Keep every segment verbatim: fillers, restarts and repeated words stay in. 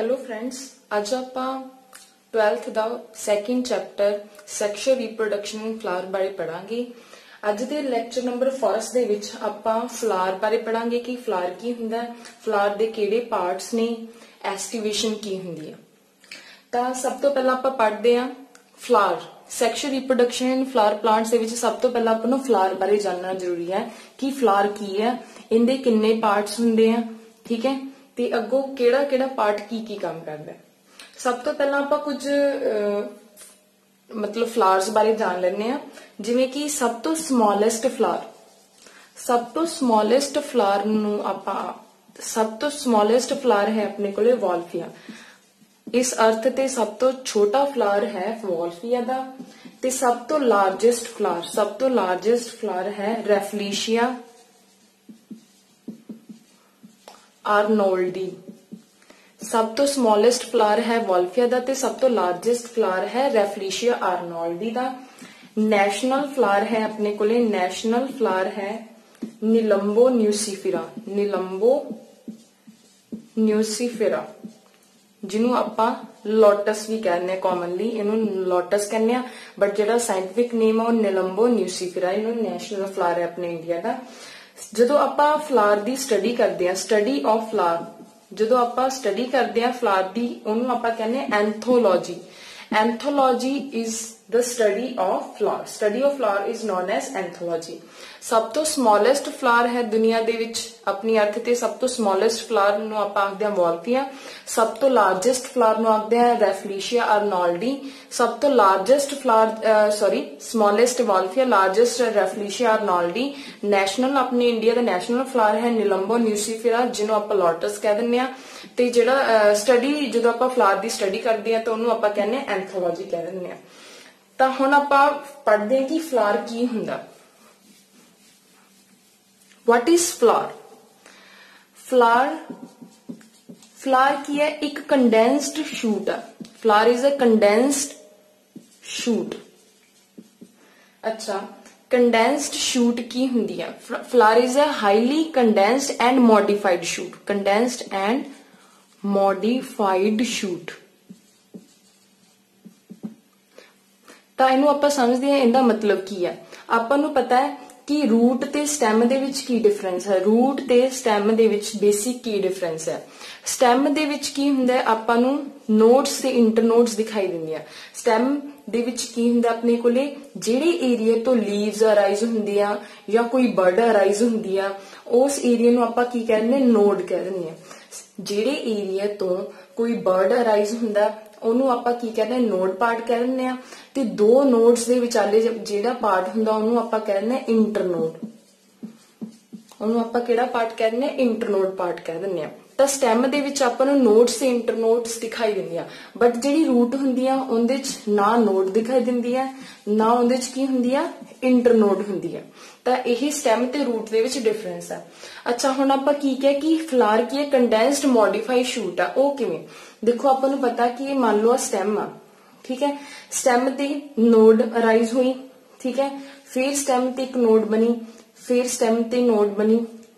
Hello friends, अज आपां twelfth का second chapter sexual reproduction in flower बारे पढ़ांगे। अज दे लैक्चर नंबर फर्स्ट दे विच आपां फ्लावर बारे पढ़ांगे कि फ्लावर की हुंदा, फ्लावर दे किहड़े पार्ट्स ने, एस्टिवेशन की हुंदी है। तां सब तो पहला आपां पढ़दे हां flower sexual reproduction in flower plants दे विच सब तो पहला आपां नूं फ्लावर बारे जानना जरूरी है कि फ्लावर की है, इनदे किन्ने पार्ट्स हुंदे हैं, ठीक है, ते अगों केड़ा केड़ा पार्ट की की काम करदा है। सब तो पहला आपां कुछ मतलब फ्लावर्स बारे जान लेने आ, जिवें कि सब तो स्मॉलेस्ट फ्लावर सब तो स्मॉलेस्ट फ्लावर नूं आपां सब तो स्मॉलेस्ट फ्लावर है अपने कोले वॉल्फिया। इस अर्थ ते सब तो छोटा फ्लावर है वॉल्फिया दा, ते सब तो लार्जेस्ट फ्लावर सब तो लार्जेस्ट फ्लावर है रैफलेशिया आर्नोल्डी। सब तो स्मॉलेस्ट फ्लावर है वॉल्फिया दा ते सब तो लार्जेस्ट फ्लावर है रैफलेशिया आर्नोल्डी दा। नेशनल फ्लावर है अपने कोले नेशनल फ्लावर है निलंबो न्यूसीफेरा निलंबो न्यूसीफेरा जिन्हों आपां लोटस भी कहने कॉमनली इन्हों लोटस कहने आ, बट जिहड़ा साइंटिफिक नेम है वो निलंबो न्यूसीफेरा। इन्हों नेशनल फ्लावर है अपने इंडिया का। जदों आपां फ्लावर दी स्टडी करते हैं स्टडी ऑफ फ्लावर जदों आपां स्टडी करते हैं फ्लावर दी उन्होंने आपां कहने anthology. Anthology is the study of flower study of flower is known as anthology. सब तो स्मॉलेस्ट फ्लावर है दुनिया दे विच अपनी अर्थ ते सब तो स्मॉलेस्ट फ्लावर नूं आपां आखदे हां वॉल्फिया। सब तो लार्जेस्ट फ्लावर नूं आखदे हां रैफलेशिया आर्नोल्डी। सब तो largest flower sorry smallest Wolffia largest Rafflesia arnoldii. National अपने इंडिया का नेशनल फ्लावर है निलंबो न्यूसीफेरा जिन्हों आपां लोटस कह दिंदे आ। ते जिहड़ा स्टडी जदों आपां फ्लावर दी स्टडी करदे हां तां उहनूं आपां कहने एंथोलॉजी कह दिंदे आ। तां हुण आपां पढ़दे हां कि फ्लावर की हुंदा। What is flower? Flower flower की है एक condensed shoot है। Flower is a condensed shoot। अच्छा, condensed shoot की हुंदी है। Flower is a highly condensed and modified shoot। Condensed and modified shoot। ਤਾਂ ਇਹਨੂੰ ਆਪਾਂ ਸਮਝਦੇ ਹਾਂ ਇਹਦਾ ਮਤਲਬ ਕੀ ਹੈ। ਆਪਾਂ ਨੂੰ ਪਤਾ ਹੈ कि रूट ते स्टैम दे विच की डिफरेंस है। रूट ते स्टैम दे विच बेसिक की डिफरेंस है। स्टैम दे विच की हुंदा है आपां नूं नोड्स ते इंटरनोड्स दिखाई दिंदियां। स्टैम दे विच की हुंदा अपने कोले जिहड़े एरिया तो लीव्स अराइज हुंदियां या कोई बर्ड अराइज हुंदी आ उस एरिया नूं आपां की कहने नोड कह दिंदे आ। जिहड़े एरिया तो कोई बर्ड अराइज हुंदा ਉਹਨੂੰ ਆਪਾਂ ਕੀ ਕਹਿੰਦੇ ਨੋਡ ਪਾਰਟ ਕਹਿ ਦਿੰਦੇ ਆ, ਤੇ ਦੋ ਨੋਡਸ ਦੇ ਵਿਚਾਲੇ ਜਿਹੜਾ ਪਾਰਟ ਹੁੰਦਾ ਉਹਨੂੰ ਆਪਾਂ ਕਹਿੰਦੇ ਇੰਟਰਨੋਡ। ਉਹਨੂੰ ਆਪਾਂ ਕਿਹੜਾ ਪਾਰਟ ਕਹਿੰਦੇ ਇੰਟਰਨੋਡ ਪਾਰਟ ਕਹਿ ਦਿੰਦੇ ਆ। ਤਾਂ ਸਟੈਮ ਦੇ ਵਿੱਚ ਆਪਾਂ ਨੂੰ ਨੋਡਸ ਤੇ ਇੰਟਰਨੋਡਸ ਦਿਖਾਈ ਦਿੰਦੀਆਂ, ਬਟ ਜਿਹੜੀ ਰੂਟ ਹੁੰਦੀ ਆ ਉਹਦੇ ਚ ਨਾ ਨੋਡ ਦਿਖਾਈ ਦਿੰਦੀ ਆ ਨਾ ਉਹਦੇ ਚ ਕੀ ਹੁੰਦੀ ਆ ਇੰਟਰਨੋਡ ਹੁੰਦੀ ਆ। ਤਾਂ ਇਹੀ ਸਟੈਮ ਤੇ ਰੂਟ ਦੇ ਵਿੱਚ ਡਿਫਰੈਂਸ ਆ। ਅੱਛਾ, ਹੁਣ ਆਪਾਂ ਕੀ ਕਿਹਾ ਕਿ ਫਲਾਰ ਕੀ ਹੈ ਕੰਡੈਂਸਡ ਮੋਡੀਫਾਈ ਸ਼ੂਟ ਆ। ਉਹ ਕਿਵੇਂ देखो आपको पता कि ये मान लो स्टेम आ, ठीक है, स्टेम ते नोड अराइज हुई, ठीक है, फिर स्टेम ते एक नोड बनी, फिर स्टेम ते नोड बनी,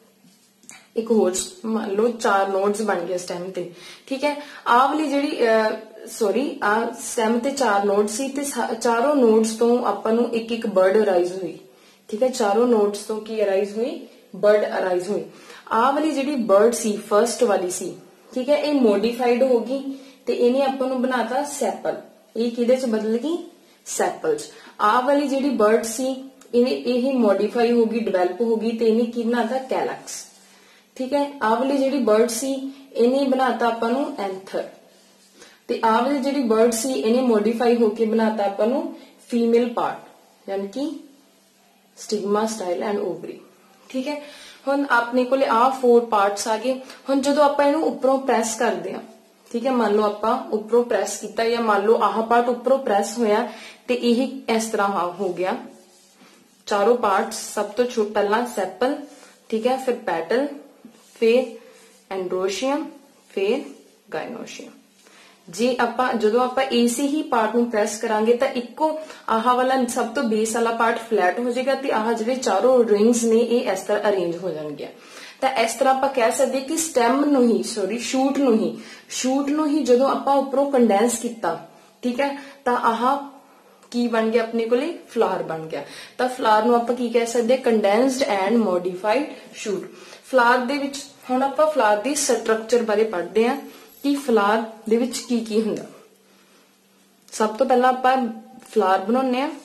एक होर मान लो चार नोड्स बन गए स्टेम ते, ठीक है। आ वाली जिहड़ी सॉरी आ स्टेम ते चार नोड सी ते चारों नोड्स तो आपां नूं एक एक बर्ड अराइज हुई, ठीक है। चारों नोड्स तो की अराइज हुई बर्ड अराइज हुई। आ वाली जिहड़ी बर्ड सी फर्स्ट वाली सी, ठीक है, ये मॉडिफाइड होगी ते इन्हें अपन नूं बनाता सैपल। ये किहदे च बदल गई सैपल च। आ वाली जिहड़ी बर्ड सी इन्हें यही मॉडिफाई होगी डिवेलप होगी ते इन्हें की बनाता कैलक्स, ठीक है। आ वाली जिहड़ी बर्ड सी इन्हें बनाता अपन नूं एंथर, ते आ वाली जिहड़ी बर्ड सी इन्हें मॉडिफाई होके बनाता अपन नूं फीमेल पार्ट यानी कि स्टिग्मा स्टाइल एंड ओवरी, ठीक है। ਹੁਣ ਆਪਣੇ ਕੋਲੇ ਆ फोर पार्ट्स आ गए। ਹੁਣ ਜਦੋਂ ਆਪਾਂ ਇਹਨੂੰ ਉੱਪਰੋਂ ਪ੍ਰੈਸ ਕਰਦੇ ਆ, ਠੀਕ ਹੈ, ਮੰਨ ਲਓ ਆਪਾਂ ਉੱਪਰੋਂ ਪ੍ਰੈਸ ਕੀਤਾ ਜਾਂ ਮੰਨ ਲਓ ਆਹ ਪਾਰਟ ਉੱਪਰੋਂ ਪ੍ਰੈਸ ਹੋਇਆ ਤੇ ਇਹ ਇਸ ਤਰ੍ਹਾਂ ਹੋ ਗਿਆ ਚਾਰੋਂ ਪਾਰਟਸ। ਸਭ ਤੋਂ ਛੋਟਾ ਪਹਿਲਾਂ ਸੈਪਲ, ਠੀਕ ਹੈ, ਫਿਰ ਪੈਟਲ, ਫਿਰ ਐਂਡ੍ਰੋਸ਼ੀਅਮ, ਫਿਰ ਗਾਇਨੋਸ਼ੀਅਮ। जे ਆਪਾਂ ਜਦੋਂ ਆਪਾਂ ਇਸੇ ਹੀ ਪਾਰਟ ਨੂੰ ਪ੍ਰੈਸ ਕਰਾਂਗੇ ਤਾਂ ਇੱਕੋ ਆਹ ਵਾਲਾ ਸਭ ਤੋਂ ਬੇਸ ਵਾਲਾ ਪਾਰਟ ਫਲੈਟ ਹੋ ਜਾਏਗਾ ਤੇ ਆਹ ਜਿਹੜੇ ਚਾਰੋਂ ਰਿੰਗਸ ਨੇ ਇਹ ਇਸ ਤਰ੍ਹਾਂ ਅਰੇਂਜ ਹੋ ਜਾਣਗੇ। ਤਾਂ ਇਸ ਤਰ੍ਹਾਂ ਆਪਾਂ ਕਹਿ ਸਕਦੇ ਕਿ ਸਟੈਮ ਨੂੰ ਹੀ ਸੌਰੀ ਸ਼ੂਟ ਨੂੰ ਹੀ ਸ਼ੂਟ ਨੂੰ ਹੀ ਜਦੋਂ ਆਪਾਂ ਉੱਪਰੋਂ ਕੰਡੈਂਸ ਕੀਤਾ, ਠੀਕ ਹੈ, ਤਾਂ ਆਹ ਕੀ ਬਣ ਗਿਆ ਆਪਣੇ ਕੋਲੇ ਫਲਾਰ ਬਣ ਗਿਆ। ਤਾਂ ਫਲਾਰ ਨੂੰ ਆਪਾਂ ਕੀ ਕਹਿ ਸਕਦੇ condensed and modified shoot. Flower ਦੇ ਵਿੱਚ ਹੁਣ ਆਪਾਂ ਫਲਾਰ ਦੀ ਸਟਰਕਚਰ ਬਾਰੇ ਪੜ੍ਹਦੇ ਹਾਂ ਕਿ ਫਲਾਰ ਦੇ ਵਿੱਚ ਕੀ ਕੀ ਹੁੰਦਾ। ਸਭ ਤੋਂ ਪਹਿਲਾਂ ਆਪਾਂ ਫਲਾਰ ਬਣਾਉਂਦੇ ਆ।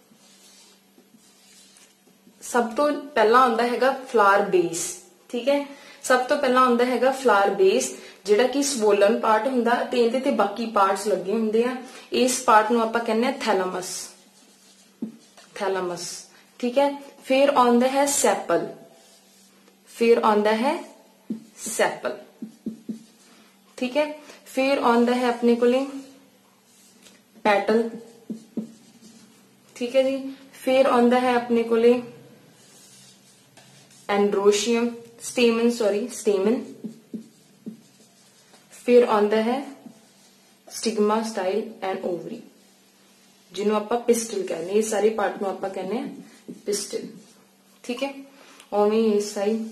ਸਭ ਤੋਂ ਪਹਿਲਾਂ ਆਉਂਦਾ ਹੈਗਾ ਫਲਾਰ ਬੇਸ, ਠੀਕ ਹੈ। ਸਭ ਤੋਂ ਪਹਿਲਾਂ ਆਉਂਦਾ ਹੈਗਾ ਫਲਾਰ ਬੇਸ ਜਿਹੜਾ ਕਿ ਸਵੋਲਨ ਪਾਰਟ ਹੁੰਦਾ ਤੇ ਇਹਦੇ ਤੇ ਬਾਕੀ ਪਾਰਟਸ ਲੱਗੇ ਹੁੰਦੇ ਆ। ਇਸ ਪਾਰਟ ਨੂੰ ਆਪਾਂ ਕਹਿੰਦੇ ਆ ਥੈਲਮਸ, ਥੈਲਮਸ, ਠੀਕ ਹੈ। ਫਿਰ ਆਉਂਦਾ ਹੈ ਸੈਪਲ, ਫਿਰ ਆਉਂਦਾ ਹੈ ਸੈਪਲ, ਠੀਕ ਹੈ। ਫਿਰ ਆਉਂਦਾ ਹੈ ਆਪਣੇ ਕੋਲੇ ਪੈਟਲ, ਠੀਕ ਹੈ ਜੀ। ਫਿਰ ਆਉਂਦਾ ਹੈ ਆਪਣੇ ਕੋਲੇ एंड्रोशियम स्टेमन सॉरी स्टेमन। फिर आंदा है स्टिग्मा स्टाइल एंड ओवरी जिन्हों आपां पिस्टल कहने। ये सारे पार्ट नूं आपां कहने पिस्टल, ठीक है। ओवें इस साइड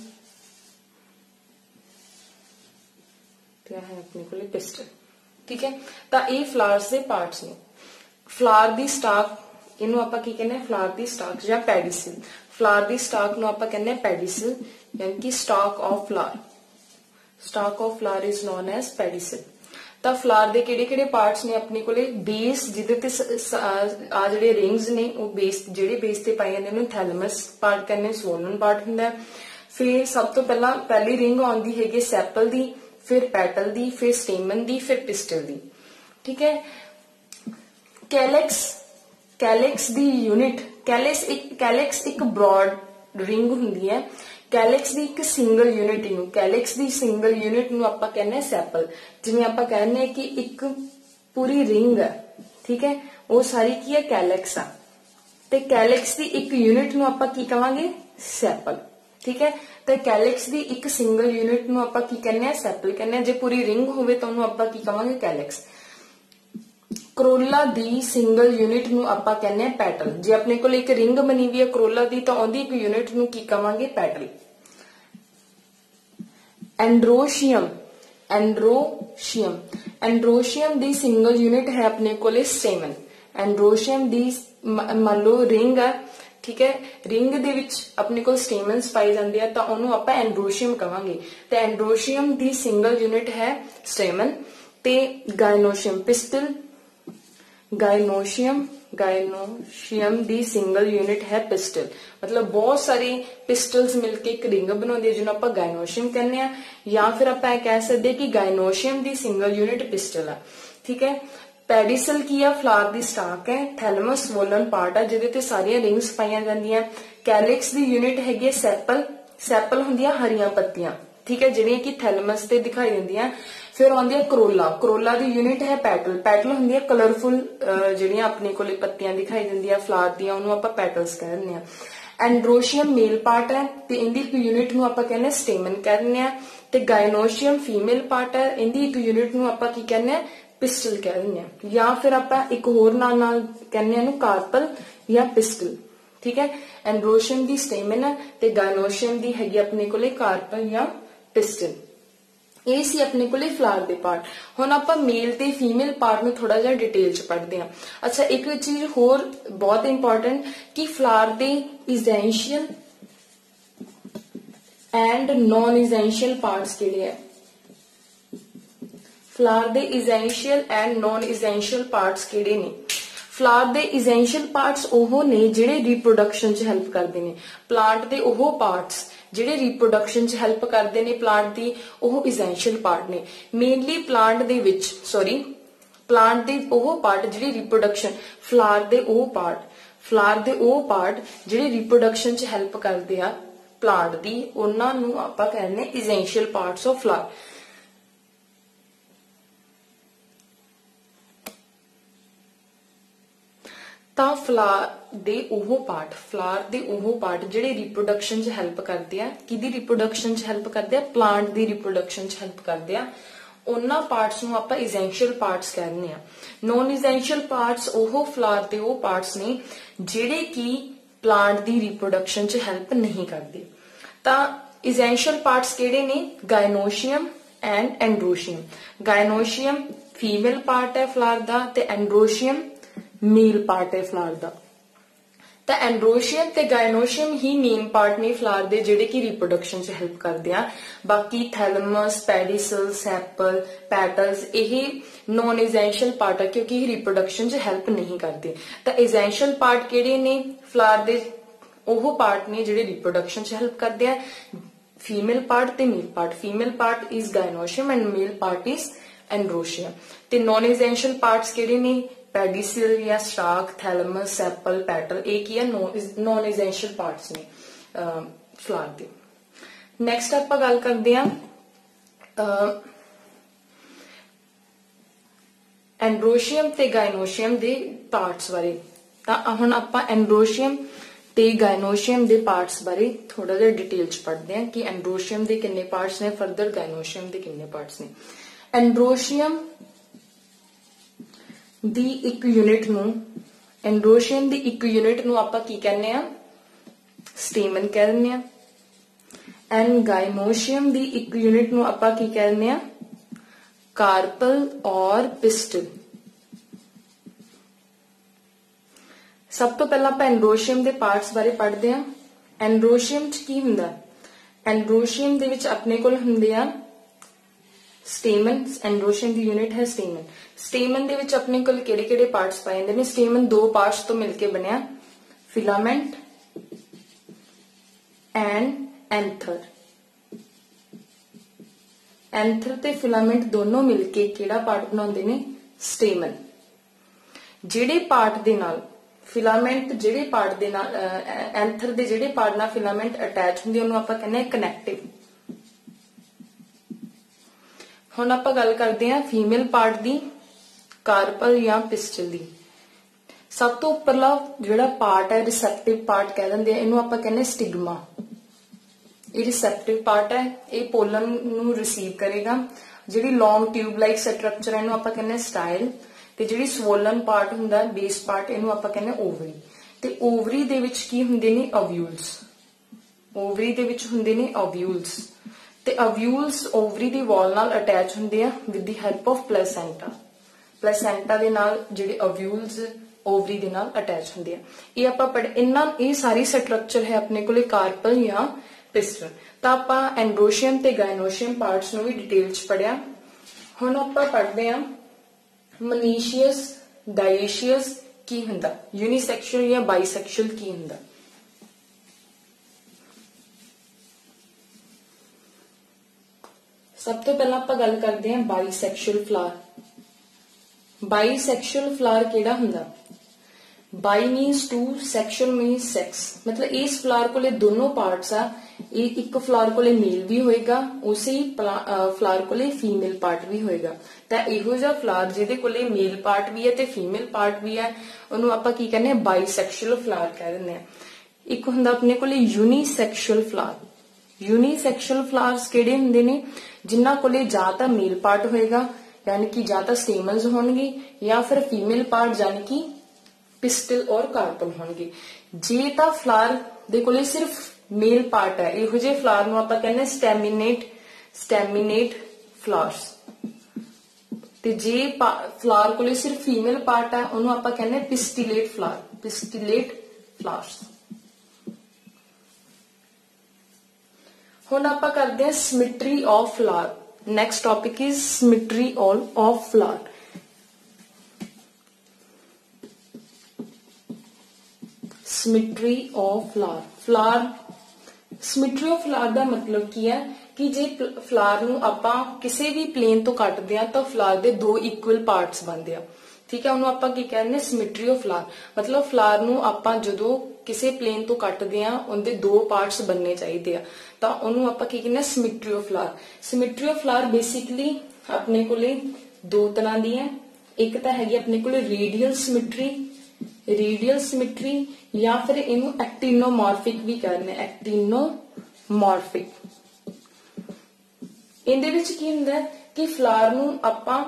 क्या है अपने कोले पिस्टल, ठीक है। तां ये फ्लावर्स दे पार्ट्स ने। फ्लावर दी स्टाक इनू आपां की कहने फ्लावर दी स्टाक या पेडिसिल। फ्लावर दी स्टाक नूं आपां कहने पेडिसिल यानी कि stalk of flower. Stalk of flower is known as pedicel. ਤਾਂ ਫਲਾਰ ਦੇ ਕਿਹੜੇ ਕਿਹੜੇ ਪਾਰਟਸ ਨੇ ਆਪਣੇ ਕੋਲੇ ਬੇਸ ਜਿਹਦੇ ਤੇ ਆ ਜਿਹੜੇ ਰਿੰਗਸ ਨੇ ਉਹ ਬੇਸ ਜਿਹੜੇ ਬੇਸ ਤੇ ਪਾਏ ਜਾਂਦੇ ਨੇ ਥੈਲਮਸ ਪਾਰਟ ਕਹਿੰਦੇ ਸਵੋਲਨ ਪਾਰਟ ਹੁੰਦਾ। ਫਿਰ ਸਭ ਤੋਂ ਪਹਿਲਾਂ ਪਹਿਲੀ ਰਿੰਗ ਆਉਂਦੀ ਹੈਗੀ ਸੈਪਲ ਦੀ, ਫਿਰ ਪੈਟਲ ਦੀ, ਫਿਰ ਸਟੇਮਨ ਦੀ, ਫਿਰ ਪਿਸਟਲ ਦੀ, ਠੀਕ ਹੈ। ਕੈਲੈਕਸ ਕੈਲੈਕਸ ਦੀ ਯੂਨਿਟ ਕੈਲੈਕਸ ਇੱਕ ਕੈਲੈਕਸ ਇੱਕ ਬ੍ਰੌਡ ਰਿੰਗ ਹੁੰਦੀ ਹੈ। कैलिक्स ਦੀ ਇੱਕ ਸਿੰਗਲ ਯੂਨਿਟ ਨੂੰ ਕੈਲਿਕਸ ਦੀ ਸਿੰਗਲ ਯੂਨਿਟ ਨੂੰ ਆਪਾਂ ਕਹਿੰਦੇ ਸੈਪਲ। ਜਿਵੇਂ ਆਪਾਂ ਕਹਿੰਦੇ ਕਿ ਇੱਕ ਪੂਰੀ ਰਿੰਗ ਹੈ, ਠੀਕ ਹੈ, ਉਹ ਸਾਰੀ ਕੀ ਹੈ ਕੈਲਿਕਸ ਆ ਤੇ ਕੈਲਿਕਸ ਦੀ ਇੱਕ ਯੂਨਿਟ ਨੂੰ ਆਪਾਂ ਕੀ ਕਹਾਂਗੇ ਸੈਪਲ, ਠੀਕ ਹੈ। ਤੇ ਕੈਲਿਕਸ ਦੀ ਇੱਕ ਸਿੰਗਲ ਯੂਨਿਟ ਨੂੰ ਆਪਾਂ ਕੀ ਕਹਿੰਦੇ ਆ ਸੈਪਲ ਕਹਿੰਦੇ ਆ। ਜੇ ਪੂਰੀ ਰਿੰਗ ਹੋਵੇ ਤਾਂ ਉਹਨੂੰ ਆਪਾਂ ਕੀ ਕਹਾਂਗੇ ਕੈਲਿਕਸ। ਕਰੋਲਾ ਦੀ ਸਿੰਗਲ ਯੂਨਿਟ ਨੂੰ ਆਪਾਂ ਕਹਿੰਦੇ ਆ ਪੈਟਲ। ਜੇ ਆਪਣੇ ਕੋਲ ਇੱਕ ਰਿੰਗ ਬਣੀ ਵੀ ਹੈ ਕਰੋਲਾ ਦੀ ਤਾਂ ਉਹਦੀ ਇੱਕ ਯੂਨਿਟ ਨੂੰ ਕੀ ਕਹਾਂਗੇ ਪੈਟਲ। एंड्रोशियम एंड्रोशियम एंड्रोशियम ਦੀ ਸਿੰਗਲ ਯੂਨਿਟ ਹੈ ਆਪਣੇ ਕੋਲੇ ਸਟੇਮਨ। एंड्रोशियम ਦੀ ਮੰਨ ਲਓ ਰਿੰਗ ਹੈ, ਠੀਕ ਹੈ, ਰਿੰਗ ਦੇ ਵਿੱਚ ਆਪਣੇ ਕੋਲ ਸਟੇਮਨਸ ਪਾਏ ਜਾਂਦੇ ਆ ਤਾਂ ਉਹਨੂੰ ਆਪਾਂ एंड्रोशियम ਕਹਾਂਗੇ। ਤੇ एंड्रोशियम ਦੀ ਸਿੰਗਲ ਯੂਨਿਟ ਹੈ ਸਟੇਮਨ। ਤੇ गायनोशियम पिस्टल गायनोशियम गायनोशियम ਦੀ ਸਿੰਗਲ ਯੂਨਿਟ ਹੈ ਪਿਸਟਲ। ਮਤਲਬ ਬਹੁਤ ਸਾਰੇ ਪਿਸਟਲਸ ਮਿਲਕੇ ਇੱਕ ਰਿੰਗ ਬਣਾਉਂਦੇ ਜਿਹਨੂੰ ਆਪਾਂ गायनोशियम ਕਹਿੰਦੇ ਆ ਜਾਂ ਫਿਰ ਆਪਾਂ ਇਹ ਕਹਿ ਸਕਦੇ ਕਿ गायनोशियम ਦੀ ਸਿੰਗਲ ਯੂਨਿਟ ਪਿਸਟਲ ਆ, ਠੀਕ ਹੈ। ਪੈਡੀਸਲ ਕੀ ਆ ਫਲਾਰ ਦੀ ਸਟਾਕ ਹੈ। ਥੈਲਮਸ ਸਵੋਲਨ ਪਾਰਟ ਆ ਜਿਹਦੇ ਤੇ ਸਾਰੀਆਂ ਰਿੰਗਸ ਪਾਈਆਂ ਜਾਂਦੀਆਂ। ਕੈਲਿਕਸ ਦੀ ਯੂਨਿਟ ਹੈਗੀ ਸੈਪਲ। ਸੈਪਲ ਹੁੰਦੀਆਂ ਹਰੀਆਂ ਪੱਤੀਆਂ, ਠੀਕ ਹੈ, ਜਿਹੜੀਆਂ ਕਿ ਥੈਲਮਸ ਤੇ ਦਿਖਾਈ ਦਿੰਦੀਆਂ। ਫਿਰ ਆਉਂਦੀ ਹੈ ਕਰੋਲਾ। ਕਰੋਲਾ ਦੀ ਯੂਨਿਟ ਹੈ ਪੈਟਲ। ਪੈਟਲ ਹੁੰਦੀ ਹੈ ਕਲਰਫੁਲ ਜਿਹੜੀਆਂ ਆਪਣੇ ਕੋਲੇ ਪੱਤੀਆਂ ਦਿਖਾਈ ਦਿੰਦੀਆਂ ਫਲਾਰ ਦੀਆਂ, ਉਹਨੂੰ ਆਪਾਂ ਪੈਟਲਸ ਕਹਿ ਦਿੰਦੇ ਆ। एंड्रोशियम मेल पार्ट है ਤੇ ਇਹਦੀ ਇੱਕ ਯੂਨਿਟ ਨੂੰ ਆਪਾਂ ਕਹਿੰਦੇ ਸਟੇਮਨ ਕਹਿ ਦਿੰਦੇ ਆ। ਤੇ गायनोशियम फीमेल पार्ट है, ਇਹਦੀ ਇੱਕ ਯੂਨਿਟ ਨੂੰ ਆਪਾਂ ਕੀ ਕਹਿੰਦੇ ਆ ਪਿਸਟਲ ਕਹਿ ਦਿੰਦੇ ਆ। ਜਾਂ ਫਿਰ ਆਪਾਂ ਇੱਕ ਹੋਰ ਨਾਮ ਨਾਲ ਕਹਿੰਦੇ ਆ ਇਹਨੂੰ ਕਾਰਪਲ ਜਾਂ ਪਿਸਟਲ, ਠੀਕ ਹੈ। एंड्रोशियम ਦੀ ਸਟੇਮਨ ਹੈ ਤੇ गायनोशियम ਦੀ ਹੈਗੀ ਆਪਣੇ ਕੋਲੇ ਕਾਰਪਲ ਜਾਂ ਪਿਸਟਲ। ਇਹ ਸੀ ਆਪਣੇ ਕੋਲੇ ਫਲਾਰ ਦੇ ਪਾਰਟ। ਹੁਣ ਆਪਾਂ ਮੇਲ ਤੇ ਫੀਮੇਲ ਪਾਰਟ ਨੂੰ ਥੋੜਾ ਜਿਹਾ ਡਿਟੇਲ ਚ ਪੜ੍ਹਦੇ ਹਾਂ। ਅੱਛਾ, ਇੱਕ ਚੀਜ਼ ਹੋਰ ਬਹੁਤ ਇੰਪੋਰਟੈਂਟ ਕਿ ਫਲਾਰ ਦੇ ਇਸੈਂਸ਼ੀਅਲ ਐਂਡ ਨॉन ਇਸੈਂਸ਼ੀਅਲ ਪਾਰਟਸ ਕਿਹੜੇ ਆ। ਫਲਾਰ ਦੇ ਇਸੈਂਸ਼ੀਅਲ ਐਂਡ ਨॉन ਇਸੈਂਸ਼ੀਅਲ ਪਾਰਟਸ ਕਿਹੜੇ ਨੇ। ਫਲਾਰ ਦੇ ਇਸੈਂਸ਼ੀਅਲ ਪਾਰਟਸ ਉਹ ਨੇ ਜਿਹੜੇ ਰੀਪਰੋਡਕਸ਼ਨ ਚ ਹੈਲਪ ਕਰਦੇ ਨੇ। ਪਲਾਂਟ ਦੇ ਉਹ ਪਾਰਟਸ ਜਿਹੜੇ ਰੀਪਰੋਡਕਸ਼ਨ ਚ ਹੈਲਪ ਕਰਦੇ ਨੇ ਪਲਾਂਟ ਦੀ, ਉਹ ਇਸੈਂਸ਼ੀਅਲ ਪਾਰਟ ਨੇ। ਮੇਨਲੀ ਪਲਾਂਟ ਦੇ ਵਿੱਚ ਸੌਰੀ ਪਲਾਂਟ ਦੇ ਉਹ ਪਾਰਟ ਜਿਹੜੇ ਰੀਪਰੋਡਕਸ਼ਨ ਫਲਾਰ ਦੇ ਉਹ ਪਾਰਟ ਫਲਾਰ ਦੇ ਉਹ ਪਾਰਟ ਜਿਹੜੇ ਰੀਪਰੋਡਕਸ਼ਨ ਚ ਹੈਲਪ ਕਰਦੇ ਆ ਪਲਾਂਟ ਦੀ, ਉਹਨਾਂ ਨੂੰ ਆਪਾਂ ਕਹਿੰਦੇ ਇਸੈਂਸ਼ੀਅਲ ਪਾਰਟਸ ਆਫ ਫਲਾਰ। ਤਾਂ ਫਲਾਰ ਦੇ ਉਹ ਪਾਰਟ ਫਲਾਰ ਦੇ ਉਹ ਪਾਰਟ ਜਿਹੜੇ ਰੀਪਰੋਡਕਸ਼ਨ ਚ ਹੈਲਪ ਕਰਦੇ ਆ, ਕਿਹਦੀ ਰੀਪਰੋਡਕਸ਼ਨ ਚ ਹੈਲਪ ਕਰਦੇ ਆ ਪਲਾਂਟ ਦੀ ਰੀਪਰੋਡਕਸ਼ਨ ਚ ਹੈਲਪ ਕਰਦੇ ਆ, ਉਹਨਾਂ ਪਾਰਟਸ ਨੂੰ ਆਪਾਂ ਇਸੈਂਸ਼ੀਅਲ ਪਾਰਟਸ ਕਹਿੰਦੇ ਆ। ਨॉन ਇਸੈਂਸ਼ੀਅਲ ਪਾਰਟਸ ਉਹ ਫਲਾਰ ਦੇ ਉਹ ਪਾਰਟਸ ਨੇ ਜਿਹੜੇ ਕਿ ਪਲਾਂਟ ਦੀ ਰੀਪਰੋਡਕਸ਼ਨ ਚ ਹੈਲਪ ਨਹੀਂ ਕਰਦੇ। ਤਾਂ essential parts ਕਿਹੜੇ ਨੇ? gynoecium and androecium. gynoecium female part है फ्लावर दा ते एंड्रोशियम मेल पार्ट है फ्लावर दा। तो एंड्रोशियम ते गायनोशियम ही मेन पार्ट ने फ्लावर दे जेडे की रिप्रोडक्शन च हेल्प करते हैं। बाकी थैलमस, पेडिसल, सैपल, पैटल्स यही नॉन एसेंशियल पार्ट है क्योंकि रिप्रोडक्शन च हेल्प नहीं करते। तो एसेंशियल पार्ट केड़े ने फ्लावर दे? ओह पार्ट ने जेडे रिप्रोडक्शन च हेल्प करते हैं। फीमेल पार्ट ते male part. Female part is gynoecium and male part is androecium. ते नॉन एसेंशियल पार्ट्स केड़े ने? पेडिसल या स्टाक, थैलमस, सैपल, पैटल ये की है नॉन एसेंशियल पार्ट्स ने फ्लावर दे। नैक्सट आप गल करते हैं एंड्रोशियम ते गायनोशियम दे पार्ट्स बारे। तो हुण आपां एंड्रोशियम ते गायनोशियम दे पार्ट्स बारे थोड़ा जिहा डिटेल च पढ़ते हैं कि एंड्रोशियम दे किन्ने पार्ट्स ने, फरदर गायनोशियम दे किन्ने पार्ट्स ने। एंड्रोशियम दी एक यूनिट नू एंड्रोशियम दी एक यूनिट नू आपां की कहने आ? स्टेमन कह दिंदे आ। एंड गायनोशियम दी एक यूनिट नू आपां की कहने आ? कार्पल और पिस्टल। सब तो पहला आपां एंड्रोशियम दे पार्ट्स बारे पढ़दे आ। एंड्रोशियम च की हुंदा? एंड्रोशियम दे विच अपने कोल हुंदे आ स्टेमन। एंड्रोशियम दी यूनिट है स्टेमन। स्टेमन दे विच अपने कोल केड़े केड़े पार्ट्स पाए जांदे ने? स्टेमन दो पार्ट्स तो मिलके बनया, फिलामेंट एंड एंथर। एंथर ते फिलामेंट दोनों मिलके केड़ा पार्ट बनाउंदे ने? स्टेमन। जेड़े पार्ट दे नाल फिलामेंट जेड़े पार्ट दे नाल एंथर दे जेड़े पार्ट नाल फिलामेंट अटैच हुंदी ओनू आपां कहने कनेक्टिव। हुण आपां गल करदे हैं फीमेल पार्ट दी, कार्पल या पिस्टल दी। सब तो उपरला जिहड़ा पार्ट है रिसेप्टिव पार्ट कह दिंदे आ, इहनू आपां कहने स्टिग्मा। ये रिसेप्टिव पार्ट है, ये पोलन नू रिसीव करेगा। जिहड़ी लॉन्ग ट्यूब लाइक स्ट्रक्चर है इहनू आपां कहने स्टाइल। ते जिहड़ी स्वोलन पार्ट हुंदा बेस पार्ट इहनू आपां कहने ओवरी। ते ओवरी दे विच की हुंदे ने? ओव्यूल्स। ओवरी दे विच हुंदे ने ओव्यूल्स। ते ओव्यूल्स ओवरी दी वॉल नाल अटैच हुंदे आ with the help of placenta. Placenta दे नाल जिहड़े ओव्यूल्स ओवरी दे नाल अटैच हुंदे आ। ये आपां पढ़ इन्ना ये सारी स्ट्रक्चर है अपने कोले कार्पल या पिस्टल। तां आपां एंड्रोशियम ते गायनोशियम पार्ट्स नू भी डिटेल च पढ़िया। हुण आपां पढ़दे आ मोनीशियस डायशियस की हुंदा, यूनिसेक्सुअल या बाइसेक्सुअल की हुंदा। सब तो पहला आपां गल करदे हैं बाइसेक्सुअल फ्लावर। बाइसेक्सुअल फ्लावर केड़ा हुंदा? Bi means two, sexual means sex. मतलब इस फ्लावर कोले दोनों पार्ट्स आ। एक फ्लावर कोले मेल भी होएगा, उसे ही फ्लावर कोले फीमेल पार्ट भी होएगा। तां इहो जिहा फ्लावर जिहदे कोले मेल पार्ट भी है ते फीमेल पार्ट भी है उहनू आपां की कहने बाइसेक्सुअल फ्लावर कह दिंदे आ। एक हुंदा अपने कोले यूनिसेक्सुअल फ्लावर। यूनिसेक्सुअल फ्लावर्स केड़े हुंदे ने? जिन्हां कोले जां तां मेल पार्ट होएगा यानी कि जां तां स्टेमन्स होणगे या फिर फीमेल पार्ट यानी कि पिस्टल और कार्पल होणगे। जे तां फ्लावर दे कोले सिर्फ मेल पार्ट है इहो जे फ्लावर नू आपां कहने स्टेमिनेट स्टेमिनेट फ्लावर्स। ते जे फ्लावर कोले सिर्फ फीमेल पार्ट है उहनू आपां कहने पिस्टिलेट फ्लावर पिस्टिलेट फ्लावर्स। हुण आपां करदे हां symmetry of flower. Next topic is symmetry of flower. Symmetry of flower. Flower symmetry of flower का मतलब की है कि जे फ्लावर नू आपां किसी भी प्लेन तो कटदे आ तो फ्लावर दे दो इक्वल पार्ट्स बनदे आ। ठीक है, उन्होंने आपां की कहने सिमेट्री ऑफ फ्लावर। मतलब फ्लावर नू आपां जदों किसी प्लेन तो कटदे आ उनके दो पार्ट्स बनने चाहिए आ तां उन्होंने आपां की कहने symmetry of flower. Symmetry of flower basically अपने कोले दो तरह दी है। एक तो हैगी अपने कोले रेडियल सिमेट्री रेडियल सिमेट्री या फिर इनू एक्टिनोमॉर्फिक भी कहने एक्टिनोमॉर्फिक। इहदे विच की हुंदा है कि फ्लावर नू आपां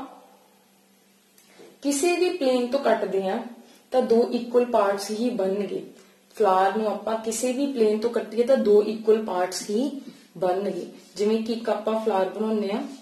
किसी भी प्लेन तो कटदे आ तां दो इक्वल पार्ट्स ही बनणगे। फ्लावर नू आपां किसी भी प्लेन तो कट्टीए तां दो इक्वल पार्ट्स ही बननगे। जिवें कि एक आपां फ्लावर बनाउने आ,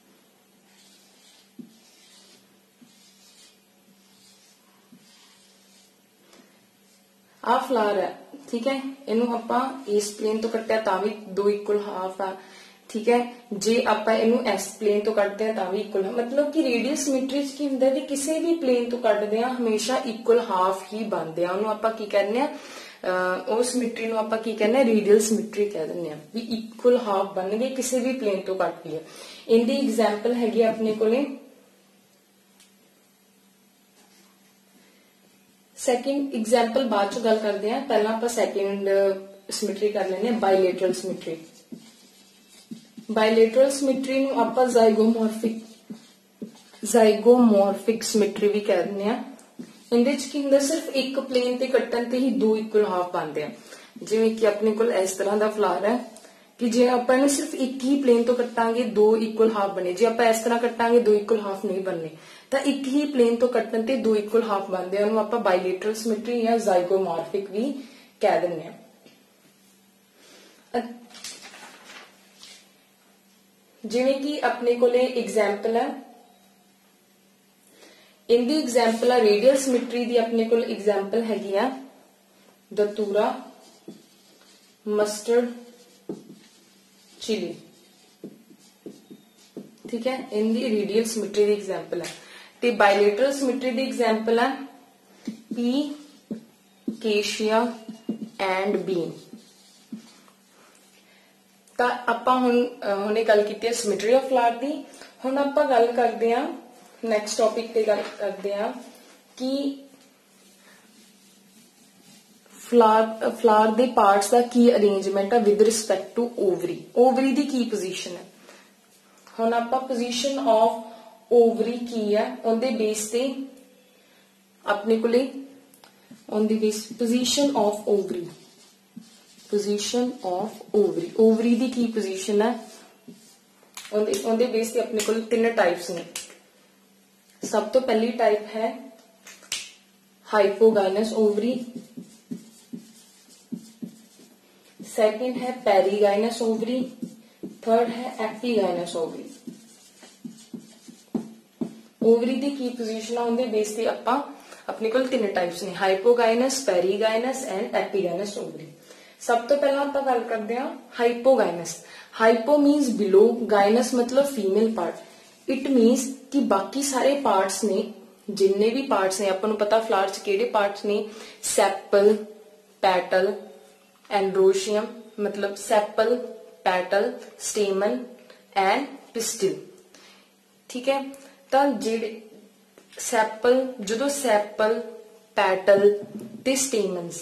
आ फ्लावर है, ठीक है, इनू आपां इस प्लेन तो कट्टिया तां भी दो इक्वल हाफ आ, ठीक है। जे आपां इनू एस प्लेन तो कटदे हां तां भी इक्वल, मतलब कि रेडियल सिमेट्री च की हुंदा है कि किसी भी प्लेन तो कटदे हां हमेशा इक्वल हाफ ही बनदे आ। उहनूं आपां की कहने आ, उस सिमेट्री नूं आपां की कहने रेडियल सिमेट्री कह दिंदे आ भी इक्वल हाफ बन गए किसी भी प्लेन तो कटदी है। इहदी एग्जाम्पल हैगी अपने कोले सैकेंड एग्जाम्पल बाद चो गल करते हैं, पहला आप सैकेंड सिमेट्री कर लेने बायलैटरल सिमेट्री। बायलैटरल सिमेट्री नूं आपां जाइगोमॉर्फिक जाइगोमॉर्फिक सिमेट्री भी कह दिंदे आ। इहदे च की हुंदा सिर्फ एक प्लेन ते कट्टण ते ही दो इक्वल हाफ बनदे आ। जिवें कि अपने कोल इस तरह दा फ्लावर है कि जे आपां इहनूं सिर्फ एक ही प्लेन तो कट्टांगे दो इक्वल हाफ बने, जे आपां इस तरह कट्टांगे दो इक्वल हाफ नहीं बनने, ਤਾਂ ਇੱਕ ਹੀ ਪਲੇਨ ਤੋਂ ਕੱਟਣ ਤੇ ਦੋ ਇਕੁਅਲ ਹਾਫ ਬਣਦੇ ਆ, ਉਹਨੂੰ ਆਪਾਂ ਬਾਇਲੇਟਰਲ ਸਿਮੈਟਰੀ ਜਾਂ ਜ਼ਾਈਗੋਮॉर्फिक ਵੀ ਕਹਿ ਦਿੰਦੇ ਆ। ਜਿਵੇਂ ਕਿ ਆਪਣੇ ਕੋਲੇ ਐਗਜ਼ਾਮਪਲ ਹੈ, ਇਹਦੀ ਐਗਜ਼ਾਮਪਲ ਆ ਰੇਡੀਅਲ ਸਿਮੈਟਰੀ ਦੀ, ਆਪਣੇ ਕੋਲ ਐਗਜ਼ਾਮਪਲ ਹੈਗੀ ਆ ਦਤੂਰਾ ਮਸਟਰਡ चिली, ठीक है, इनकी रेडियल सिमेट्री की एग्जांपल है। ते बायलैटरल सिमेट्री की एग्जांपल है पी केशिया एंड बीन। ਤਾਂ ਆਪਾਂ ਹੁਣ ਹੁਣੇ ਗੱਲ ਕੀਤੀ ਹੈ ਸਿਮੈਟਰੀ ਆਫ ਫਲਾਵਰ ਦੀ। ਹੁਣ ਆਪਾਂ ਗੱਲ ਕਰਦੇ ਹਾਂ ਨੈਕਸਟ ਟੌਪਿਕ ਤੇ ਗੱਲ ਕਰਦੇ ਹਾਂ ਕਿ ਫਲਾਵਰ ਫਲਾਵਰ ਦੇ ਪਾਰਟਸ ਦਾ ਕੀ ਅਰੇਂਜਮੈਂਟ ਆ with respect to ovary. Ovary ਦੀ ਕੀ ਪੋਜੀਸ਼ਨ ਹੈ, ਹੁਣ ਆਪਾਂ ਪੋਜੀਸ਼ਨ ਆਫ ਓਵਰੀ ਕੀ ਹੈ ਉਹਦੇ ਬੇਸ ਤੇ ਆਪਣੇ ਕੋਲੇ on the base position of ovary position of ovary ovary ਦੀ ਕੀ ਪੋਜੀਸ਼ਨ ਹੈ ਉਹਦੇ ਉਹਦੇ ਬੇਸ ਤੇ ਆਪਣੇ ਕੋਲ ਤਿੰਨ ਟਾਈਪਸ ਨੇ। ਸਭ ਤੋਂ ਪਹਿਲੀ ਟਾਈਪ ਹੈ ਹਾਈਪੋਗਾਈਨਸ ਓਵਰੀ, सेकेंड है पेरीगाइनस ओवरी, थर्ड है एपीगाइनस ओवरी। ओवरी दी की पोजीशन आउंदे बेस ते आपां अपने कोल तीन टाइप्स ने hypogynous, perigynous and epigynous ovary. सब तो पहला आपां गल करदे हां hypogynous. Hypo means below, gynous मतलब फीमेल पार्ट। इट मीन्स कि बाकी सारे पार्ट्स ने जिन्ने भी पार्ट्स ने आपां नूं पता फ्लावर च किहड़े पार्ट्स ने सैपल, पैटल, एंड्रोशियम मतलब sepal, petal, stamen and pistil, ठीक है। तो जेडे सैपल जो सैपल, पैटल ते स्टेमन्स,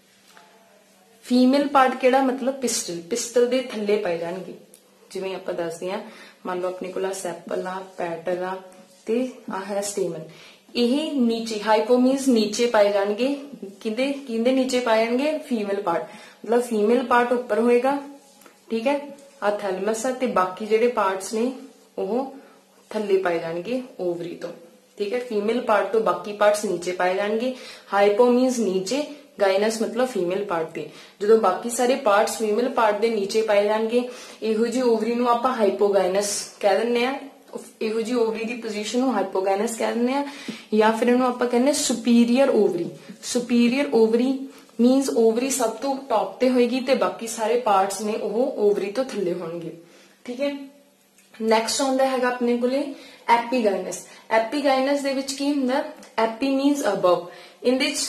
फीमेल पार्ट केड़ा मतलब पिस्टल, पिस्टल दे थल्ले पाए जाणगे। जिवें आपां दसदे हां मान लो अपने कोल सैपल आ, पैटल आ ते आ है स्टेमन, यह नीचे हाइपो मीन्स नीचे पाए जाएंगे, किंदे किंदे नीचे पाए जाएंगे फीमेल पार्ट, मतलब फीमेल पार्ट ऊपर होएगा, ठीक है, आ थैलमस है ते बाकी जेडे पार्ट्स ने वो थल्ले पाए जाएंगे ओवरी तो, ठीक है। फीमेल पार्ट तो बाकी पार्ट्स नीचे पाए जाएंगे। हाइपो मीन्स नीचे, गाइनस मतलब फीमेल पार्ट दे जो बाकी सारे पार्ट्स फीमेल पार्ट दे नीचे पाए जाएंगे, इहो जी ओवरी नूं आपां हाइपोगाइनस कह दिंदे आ। इहो जी ओवरी दी पोजीशन नूं हाइपोगाइनस कह दिंदे आ, या फिर इहनूं आपां कहने superior ovary. Superior ovary means ovary सब तो टॉप ते होएगी ते बाकी सारे पार्ट्स ने वो ओवरी तो थल्ले होणगे, ठीक है। नैक्सट आउंदा हैगा अपने कोले एपीगाइनस। एपीगाइनस दे विच की हुंदा, एपी मीन्स अबव, इहदे विच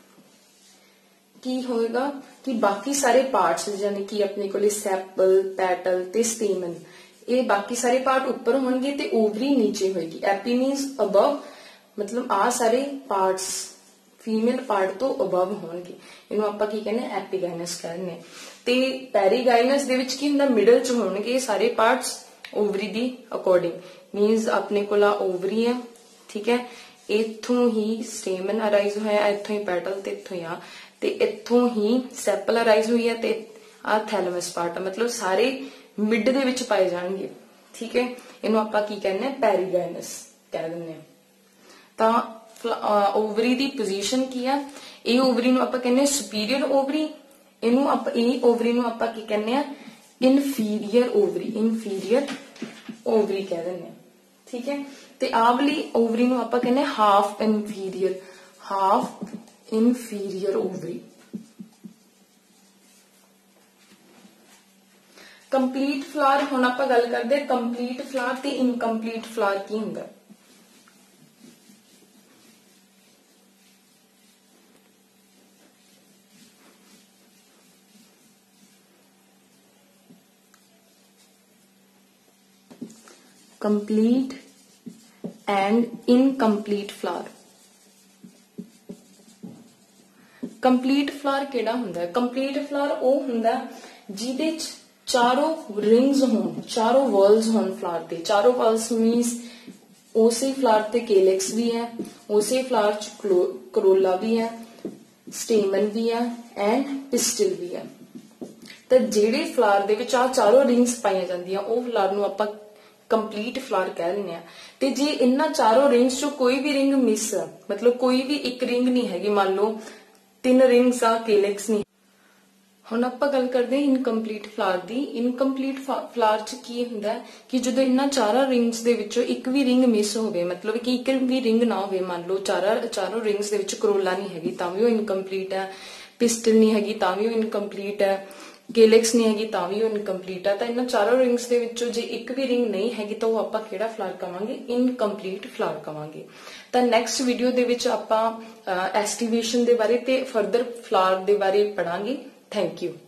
की होएगा कि बाकी सारे पार्ट्स यानी कि अपने कोले सैपल, पैटल ते स्टेमन, ये बाकी सारे पार्ट ऊपर होंगे ते ओवरी नीचे होएगी। एपी मीन्स अबव मतलब आ सारे पार्ट्स फीमेल पार्ट तो अबव होंगे, इन्हों आपां की कहने एपीगाइनस कहने। ते पेरीगाइनस दे विच की हुंदा मिडल च होंगे सारे पार्ट्स ओवरी दी अकॉर्डिंग, मीन्स अपने कोला ओवरी है, ठीक है, इत्थों ही स्टेमन अराइज होया, इत्थों ही पैटल ते इत्थों ही आ ते इत्थों ही सैपल अराइज हुई है ते आ थैलमस पार्ट, मतलब सारे मिड दे विच पाए जाएंगे, ठीक है। इन्हों आपां की कहने पेरीगाइनस कह दिंदे तां ओवरी दी पोजीशन की है, ये ओवरी नूं आपां कहने सुपीरियर ओवरी, इनू आप ए ओवरी नूं आपां की कहने ਇਨਫੀਰੀਅਰ ਓਵਰੀ, ਇਨਫੀਰੀਅਰ ਓਵਰੀ ਕਹਿ ਦਿੰਦੇ ਆ, ਠੀਕ ਹੈ। ਤੇ ਆਹ ਵਾਲੀ ਓਵਰੀ ਨੂੰ ਆਪਾਂ ਕਹਿੰਦੇ half inferior, half inferior ovary. Complete flower, ਹੁਣ ਆਪਾਂ ਗੱਲ ਕਰਦੇ ਹਾਂ ਕੰਪਲੀਟ ਫਲਾਰ ਤੇ ਇਨਕੰਪਲੀਟ ਫਲਾਰ ਕੀ ਹੁੰਦਾ। Complete and incomplete flower. Complete flower ਕਿਹੜਾ ਹੁੰਦਾ ਹੈ? ਕੰਪਲੀਟ ਫਲਾਰ ਉਹ ਹੁੰਦਾ ਜਿਹਦੇ ਚ ਚਾਰੋਂ ਰਿੰਗਸ ਹੋਣ, ਚਾਰੋਂ ਵਰਲਸ ਹੋਣ ਫਲਾਰ ਤੇ। ਚਾਰੋਂ ਵਰਲਸ ਮੀਨਸ ਉਸੇ ਫਲਾਰ ਤੇ ਕੇਲਿਕਸ ਵੀ ਹੈ, ਉਸੇ ਫਲਾਰ ਚ ਕਰੋਲਾ ਵੀ ਹੈ, ਸਟੇਮਨ ਵੀ ਹੈ ਐਂਡ ਪਿਸਟਲ ਵੀ ਹੈ। ਤਾਂ ਜਿਹੜੇ ਫਲਾਰ ਦੇ ਵਿੱਚ ਆ ਚਾਰੋਂ ਰਿੰਗਸ ਪਾਈਆਂ ਜਾਂਦੀਆਂ ਉਹ ਫਲਾਰ ਨੂੰ ਆਪਾਂ ਕੰਪਲੀਟ ਫਲਾਰ ਕਹਿ ਦਿੰਦੇ ਆ। ਤੇ ਜੇ ਇਹਨਾਂ ਚਾਰੋਂ ਰਿੰਗਸ ਚੋਂ ਕੋਈ ਵੀ ਰਿੰਗ ਮਿਸ ਆ, ਮਤਲਬ ਕੋਈ ਵੀ ਇੱਕ ਰਿੰਗ ਨਹੀਂ ਹੈਗੀ, ਮੰਨ ਲਓ ਤਿੰਨ ਰਿੰਗਸ ਆ ਕੇਲਿਕਸ ਨਹੀਂ। ਹੁਣ ਆਪਾਂ ਗੱਲ ਕਰਦੇ ਹਾਂ ਇਨਕੰਪਲੀਟ ਫਲਾਰ ਦੀ। ਇਨਕੰਪਲੀਟ ਫਲਾਰ ਚ ਕੀ ਹੁੰਦਾ ਕਿ ਜਦੋਂ ਇਹਨਾਂ ਚਾਰਾਂ ਰਿੰਗਸ ਦੇ ਵਿੱਚੋਂ ਇੱਕ ਵੀ ਰਿੰਗ ਮਿਸ ਹੋਵੇ, ਮਤਲਬ ਕਿ ਇੱਕ ਵੀ ਰਿੰਗ ਨਾ ਹੋਵੇ, ਮੰਨ ਲਓ ਚਾਰਾਂ ਚਾਰੋਂ ਰਿੰਗਸ ਦੇ ਵਿੱਚ ਕਰੋਲਾ ਨਹੀਂ ਹੈਗੀ ਤਾਂ ਵੀ ਉਹ ਇਨਕੰਪਲੀਟ ਹੈ, ਪਿਸਟਲ ਨਹੀਂ ਹੈਗੀ ਤਾਂ ਵੀ ਉਹ ਇਨਕੰਪਲੀਟ ਹੈ, ਕੇਲਿਕਸ ਨਹੀਂ ਹੈਗੀ ਤਾਂ ਵੀ ਉਹ ਇਨਕੰਪਲੀਟ ਹੈ। ਤਾਂ ਇਹਨਾਂ ਚਾਰੋਂ ਰਿੰਗਸ ਦੇ ਵਿੱਚੋਂ ਜੇ ਇੱਕ ਵੀ ਰਿੰਗ ਨਹੀਂ ਹੈਗੀ ਤਾਂ ਉਹ ਆਪਾਂ ਕਿਹੜਾ ਫਲਾਰ ਕਵਾਂਗੇ? ਇਨਕੰਪਲੀਟ ਫਲਾਰ ਕਵਾਂਗੇ। ਤਾਂ ਨੈਕਸਟ ਵੀਡੀਓ ਦੇ ਵਿੱਚ ਆਪਾਂ ਐਸਟੀਵੇਸ਼ਨ ਦੇ ਬਾਰੇ ਤੇ ਫਰਦਰ ਫਲਾਰ ਦੇ ਬਾਰੇ ਪੜਾਂਗੇ। Thank you.